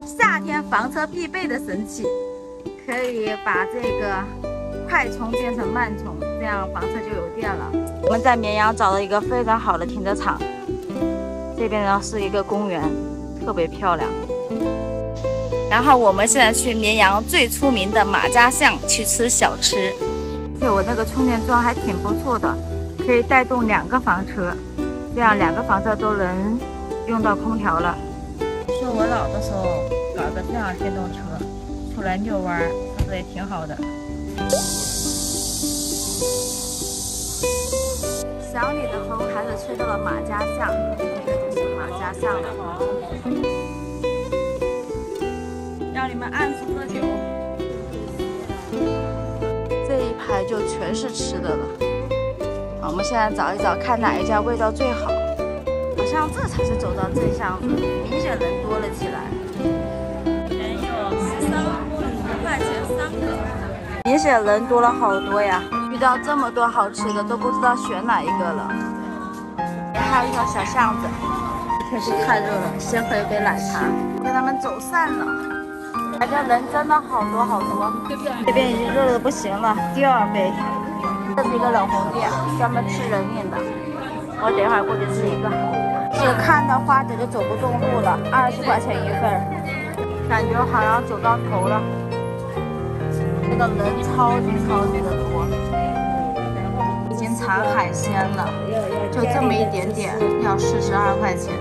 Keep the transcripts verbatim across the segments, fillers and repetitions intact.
夏天房车必备的神器，可以把这个快充变成慢充，这样房车就有电了。我们在绵阳找到一个非常好的停车场，这边呢是一个公园，特别漂亮。然后我们现在去绵阳最出名的马家巷去吃小吃。对，我那个充电桩还挺不错的，可以带动两个房车，这样两个房车都能用到空调了。说我老的时候搞个这样电动车出来遛弯，是不是也挺好的？想你的风还是吹到了马家巷，这就是马家巷了。让你们按时喝酒。这一排就全是吃的了。我们现在找一找，看哪一家味道最好。好像这才是走到正巷子，明显人多了起来。人有十三五块钱三个，明显人多了好多呀。遇到这么多好吃的，都不知道选哪一个了。还有一条小巷子，天气太热了，先喝一杯奶茶。跟他们走散了。大家人真的好多好多，这边已经热的不行了。第二杯，这是一个冷红店，专门吃人命的。我等一会儿过去吃一个。只看到花姐就走不动路了，二十块钱一份，感觉好像走到头了。这个人超级超级的多，已经馋海鲜了，就这么一点点，要四十二块钱。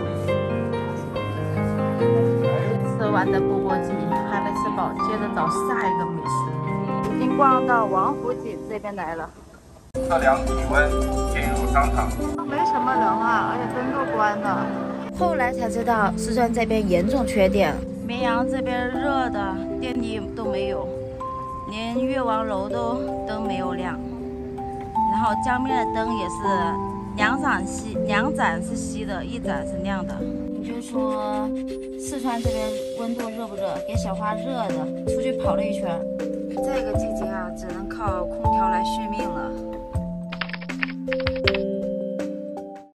吃完的钵钵鸡还没吃饱，接着找下一个美食。已经逛到王府井这边来了。 测量体温，进入商场。 没什么人啊，而且灯都关了。后来才知道四川这边严重缺电，绵阳这边热的电力都没有，连越王楼都灯没有亮。然后江边的灯也是两盏熄，两盏是熄的，一盏是亮的。你就说四川这边温度热不热？给小花热的，出去跑了一圈，